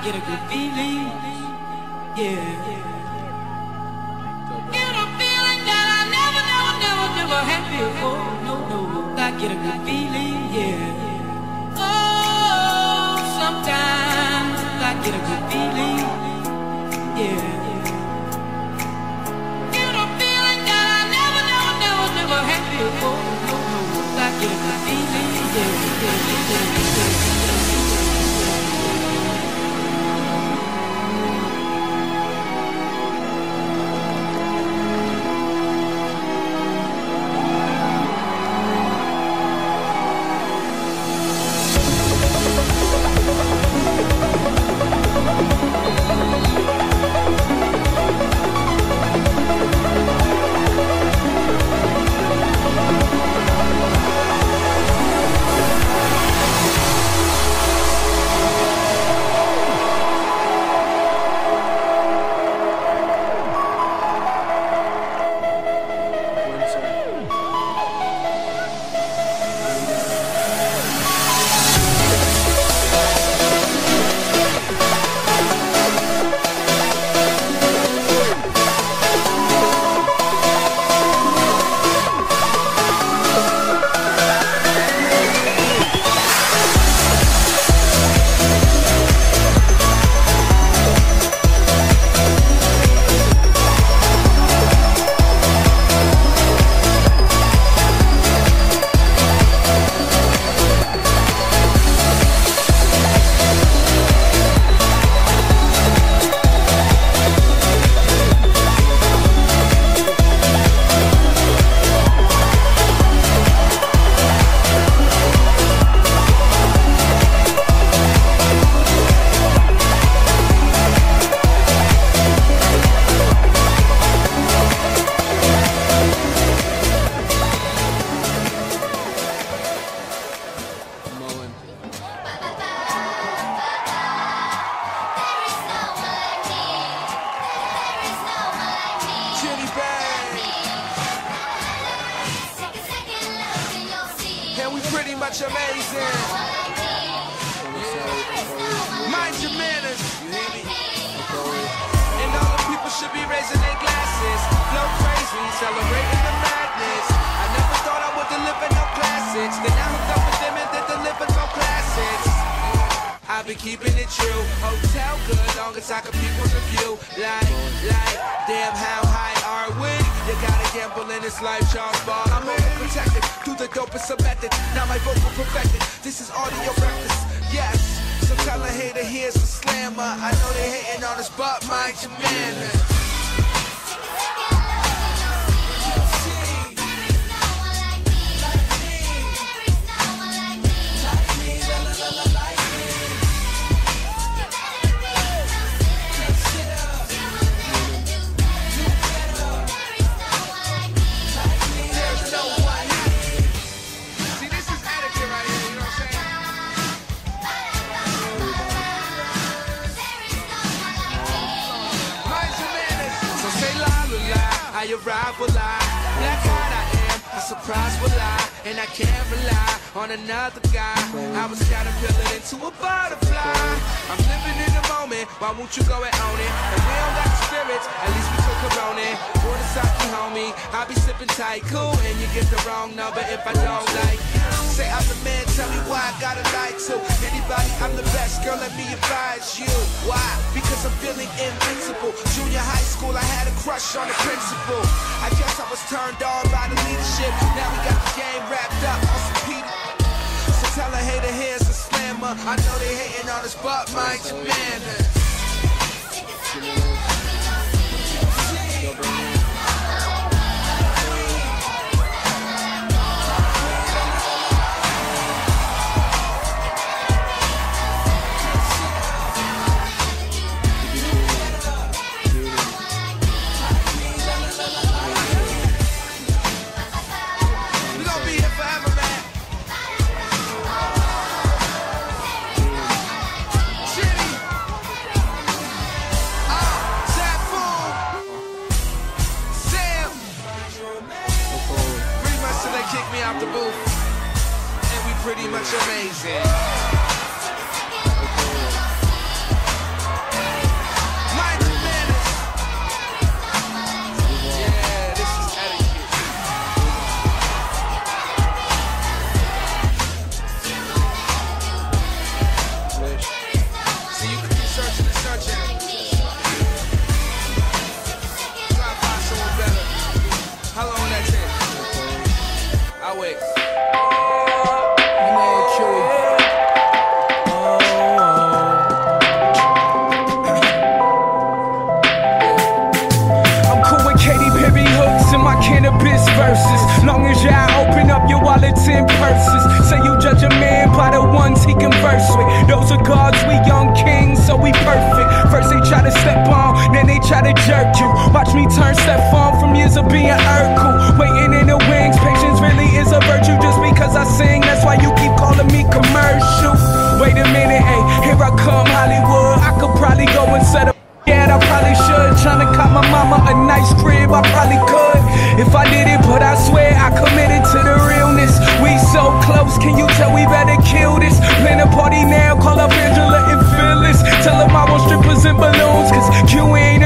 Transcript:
get a good feeling, yeah. Get a feeling that I never had before. No, I get a good feeling, yeah. Oh, sometimes I get a good feeling, yeah. Get a feeling that I never had before. No, I get a good feeling, yeah. pretty much amazing. judge a man by the ones he converse with. Those are gods, we young kings, so we perfect. First they try to step on, then they try to jerk you. Watch me turn step on from years of being Urkel. Waiting in the wings, patience really is a virtue. Just because I sing, that's why you keep calling me commercial. Wait a minute, hey, here I come, Hollywood. I could probably go and set up. Yeah, I probably should. Tryna cop my mama a nice crib, I probably could if I did it, but I swear I committed to the realness. We so close, can you tell we better kill this? Plan a party now, call up Angela and Phyllis. Tell them I want strippers and balloons, cause Q ain't